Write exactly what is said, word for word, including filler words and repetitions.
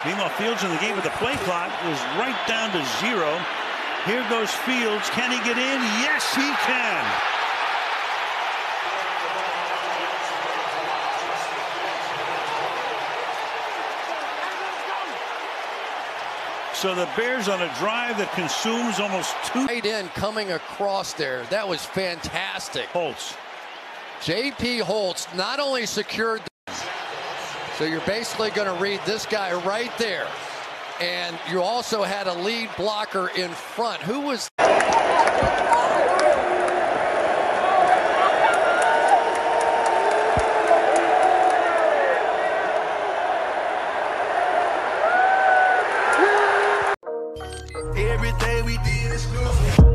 Meanwhile, Fields in the game with the play clock is right down to zero. Here goes Fields. Can he get in? Yes, he can. So the Bears on a drive that consumes almost two. Right in coming across there. That was fantastic. Holtz. J P Holtz not only secured. So you're basically going to read this guy right there. And you also had a lead blocker in front. Who was... Everything we did is good.